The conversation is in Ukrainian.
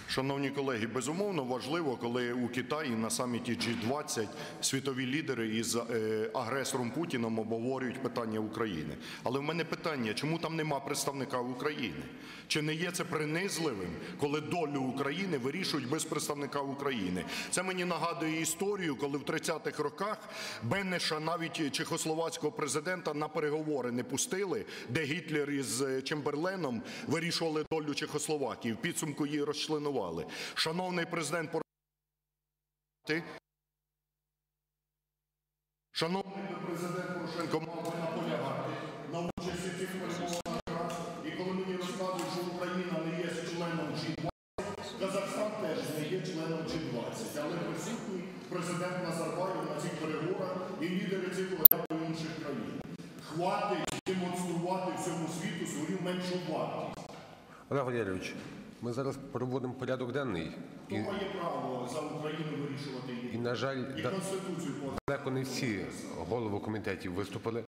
Шановні колеги, безумовно важливо, коли у Китаї на саміті G20 світові лідери із агресором Путіним обговорюють питання України. Але в мене питання, чому там нема представника України? Чи не є це принизливим, коли долю України вирішують без представника України? Це мені нагадує історію, коли в 30-х роках Бенеша, навіть чехословацького президента, на переговори не пустили, де Гітлер із Чемберленом вирішували долю Чехословакії. В підсумку її розчленували. Шановний президент Порошенко, мав би наполягати на участі цих переговорах. І коли мені розказують, що Україна не є членом G20, Казахстан теж не є членом G20. Але присутній президент Назарбаєв на цих переговорах і лідери цих інших країн. Хватить демонструвати всьому світу свою меншу вартість. Олег Валерійович, ми зараз проводимо порядок денний. Хто має право за Україну вирішувати її? І, на жаль, і Конституцію. далеко не всі голови комітетів виступили.